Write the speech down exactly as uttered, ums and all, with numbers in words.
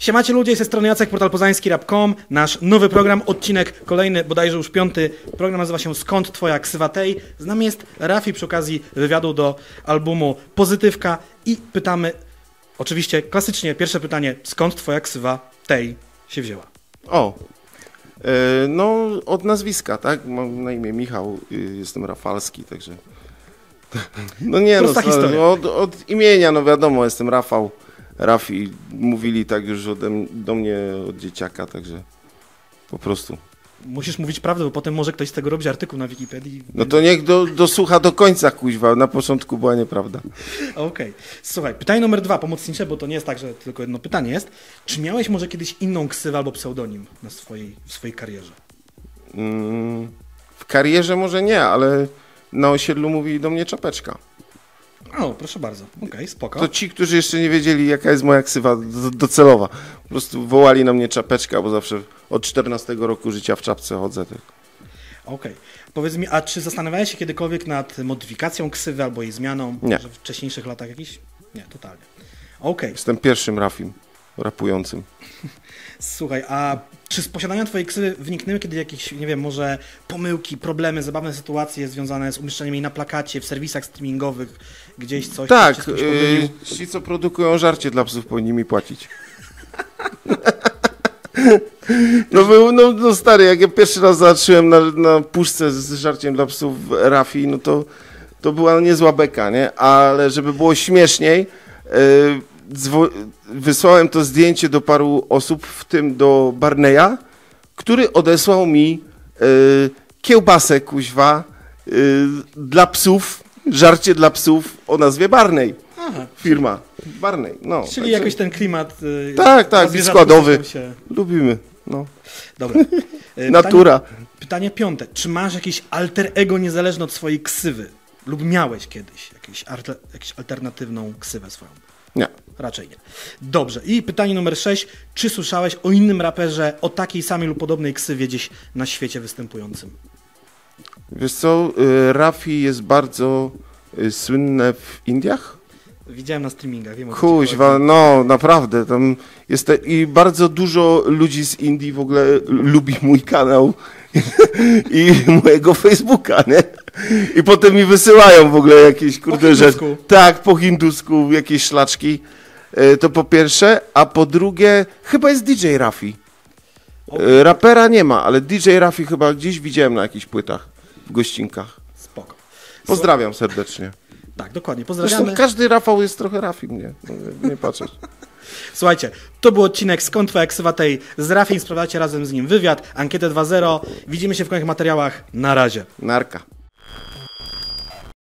Siemacie ludzie, ze strony Jacek, portal poznański rap kropka com. Nasz nowy program, odcinek kolejny, bodajże już piąty. Program nazywa się Skąd twoja ksywa tej? Z nami jest Rafi przy okazji wywiadu do albumu Pozytywka i pytamy, oczywiście klasycznie, pierwsze pytanie, skąd twoja ksywa tej się wzięła? O, e, no od nazwiska, tak? Mam na imię Michał, jestem Rafalski, także... No nie, Prosta no, historia. od, od imienia, no wiadomo, jestem Rafał, Rafi, mówili tak już ode, do mnie od dzieciaka, także po prostu. Musisz mówić prawdę, bo potem może ktoś z tego robić artykuł na Wikipedii. No to niech do, dosłucha do końca, kuźwa, na początku była nieprawda. Okej. Okay. Słuchaj, pytanie numer dwa, pomocnicze, bo to nie jest tak, że tylko jedno pytanie jest. Czy miałeś może kiedyś inną ksywę albo pseudonim na swojej, w swojej karierze? Mm, w karierze może nie, ale na osiedlu mówili do mnie Czapeczka. O, proszę bardzo. Okej, okay, spoko. To ci, którzy jeszcze nie wiedzieli, jaka jest moja ksywa docelowa. Po prostu wołali na mnie Czapeczka, bo zawsze od czternastego roku życia w czapce chodzę. Tak. Okej. Okay. Powiedz mi, a czy zastanawiałeś się kiedykolwiek nad modyfikacją ksywy albo jej zmianą? Nie. Może w wcześniejszych latach jakiś? Nie, totalnie. Okej. Okay. Jestem pierwszym Rafim rapującym. Słuchaj, a czy z posiadania twojej ksywy wyniknęły kiedy jakieś, nie wiem, może pomyłki, problemy, zabawne sytuacje związane z umieszczaniem jej na plakacie, w serwisach streamingowych, gdzieś coś? Tak, coś yy, ci co produkują żarcie dla psów powinni mi płacić. No był, no, no stary, jak ja pierwszy raz zobaczyłem na, na puszce z żarciem dla psów Rafi, no to, to była niezła beka, nie? Ale żeby było śmieszniej, yy, wysłałem to zdjęcie do paru osób, w tym do Barneya, który odesłał mi y, kiełbasę, kuźwa, y, dla psów, żarcie dla psów o nazwie Barney. Aha. Firma Barney, no. Czyli także... jakoś ten klimat... Y, tak, tak, składowy. Się... Lubimy, no. Dobra. Natura. Pytanie, pytanie piąte. Czy masz jakieś alter ego niezależne od swojej ksywy? Lub miałeś kiedyś jakieś, alter, jakąś alternatywną ksywę swoją? Nie. Raczej nie. Dobrze. I pytanie numer sześć. Czy słyszałeś o innym raperze o takiej samej lub podobnej ksywie gdzieś na świecie występującym? Wiesz co, Rafi jest bardzo słynne w Indiach? Widziałem na streamingach. Wiem, Kuźwa, no naprawdę. Tam jest te... I bardzo dużo ludzi z Indii w ogóle lubi mój kanał i mojego Facebooka, nie? I potem mi wysyłają w ogóle jakieś, kurde, że... Tak, po hindusku, jakieś szlaczki. To po pierwsze, a po drugie, chyba jest D J Rafi. Okay. Rapera nie ma, ale D J Rafi chyba gdzieś widziałem na jakichś płytach, w gościnkach. Spoko. Pozdrawiam serdecznie. Tak, dokładnie, pozdrawiamy. Zresztą każdy Rafał jest trochę Rafi mnie, no, nie patrzeć. Słuchajcie, to był odcinek Skąd twoja ksywa tej z Rafim, sprawdzacie razem z nim wywiad, ankietę dwa zero. Widzimy się w kolejnych materiałach. Na razie. Narka.